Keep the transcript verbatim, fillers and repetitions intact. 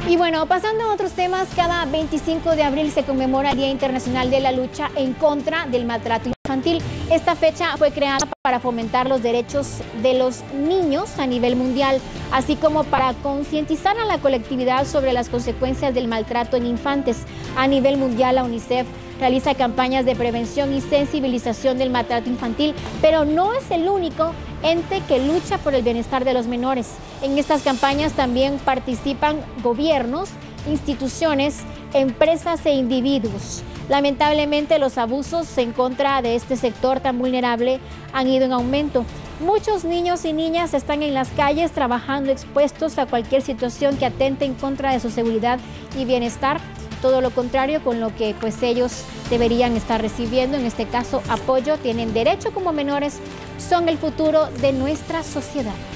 Y bueno, pasando a otros temas, cada veinticinco de abril se conmemora el Día Internacional de la Lucha en contra del maltrato infantil. Esta fecha fue creada para fomentar los derechos de los niños a nivel mundial, así como para concientizar a la colectividad sobre las consecuencias del maltrato en infantes. A nivel mundial, la UNICEF realiza campañas de prevención y sensibilización del maltrato infantil, pero no es el único ente que lucha por el bienestar de los menores. En estas campañas también participan gobiernos, instituciones, empresas e individuos. Lamentablemente, los abusos en contra de este sector tan vulnerable han ido en aumento. Muchos niños y niñas están en las calles trabajando expuestos a cualquier situación que atente en contra de su seguridad y bienestar. Todo lo contrario con lo que pues ellos deberían estar recibiendo, en este caso apoyo, tienen derecho como menores, son el futuro de nuestra sociedad.